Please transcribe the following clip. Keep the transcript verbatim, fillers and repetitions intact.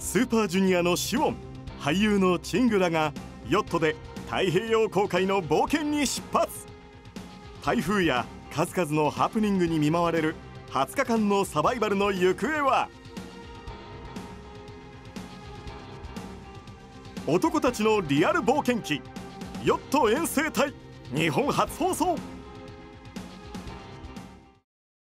スーパージュニアのシオン、俳優のチングらがヨットで太平洋航海の冒険に出発。台風や数々のハプニングに見舞われるはつかかんのサバイバルの行方は。男たちのリアル冒険記、ヨット遠征隊、日本初放送。